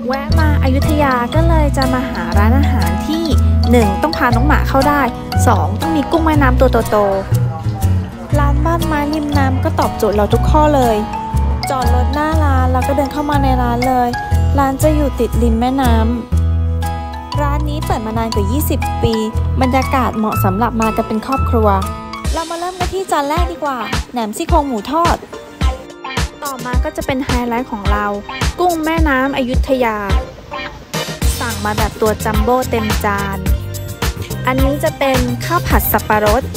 แวะมาอยุธยาก็เลยจะมาหาร้านอาหารที่ 1. ต้องพาน้องหมาเข้าได้ 2. ต้องมีกุ้งแม่น้ำตัวโตๆร้านบ้านไม้ริมน้ำก็ตอบโจทย์เราทุกข้อเลยจอดรถหน้าร้านแล้วก็เดินเข้ามาในร้านเลยร้านจะอยู่ติดริมแม่น้ำร้านนี้เปิดมานานกว่า20 ปีบรรยากาศเหมาะสำหรับมากันเป็นครอบครัวเรามาเริ่มกันที่จานแรกดีกว่าแหนมซี่โครงหมูทอดต่อมาก็จะเป็นไฮไลท์ของเรากุ้งแม่น้ำอยุธยาสั่งมาแบบตัวจัมโบ้เต็มจานอันนี้จะเป็นข้าวผัดสับปะรด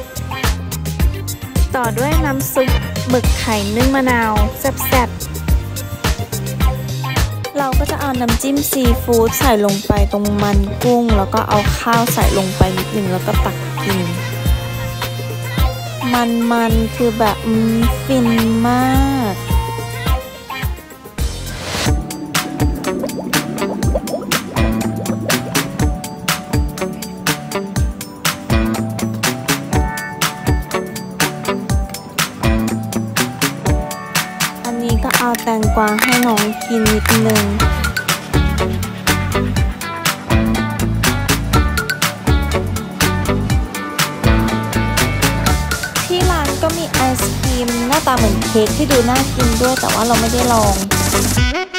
ต่อด้วยน้ำซุปหมึกไข่นึ่งมะนาวแซ่บๆเราก็จะเอาน้ำจิ้มซีฟู้ดใส่ลงไปตรงมันกุ้งแล้วก็เอาข้าวใส่ลงไปนิดนึงแล้วก็ตักกินมันคือแบบฟินมากอันนี้ก็เอาแตงกวาให้น้องกินนิดนึงก็มีไอศครีมหน้าตาเหมือนเค้กที่ดูน่ากินด้วยแต่ว่าเราไม่ได้ลอง